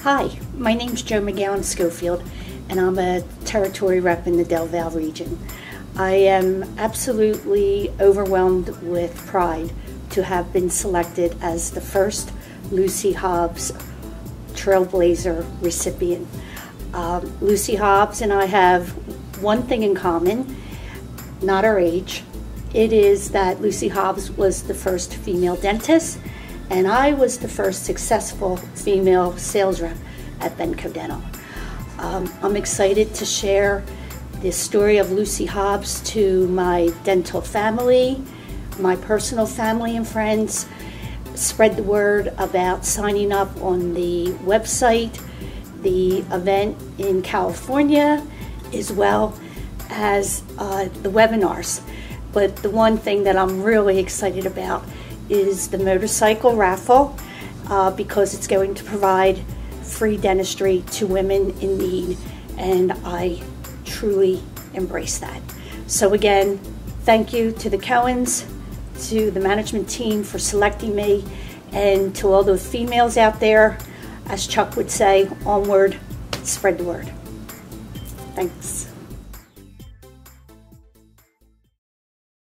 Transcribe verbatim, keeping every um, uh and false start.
Hi, my name's Jo McGowan Schofield, and I'm a territory rep in the Del Valle region. I am absolutely overwhelmed with pride to have been selected as the first Lucy Hobbs Trailblazer recipient. Um, Lucy Hobbs and I have one thing in common, not our age. It is that Lucy Hobbs was the first female dentist, and I was the first successful female sales rep at Benco Dental. Um, I'm excited to share the story of Lucy Hobbs to my dental family, my personal family and friends, spread the word about signing up on the website, the event in California, as well as uh, the webinars. But the one thing that I'm really excited about is the motorcycle raffle uh, because it's going to provide free dentistry to women in need, and I truly embrace that. So again, thank you to the Cohens, to the management team for selecting me, and to all those females out there, as Chuck would say, onward, spread the word. Thanks.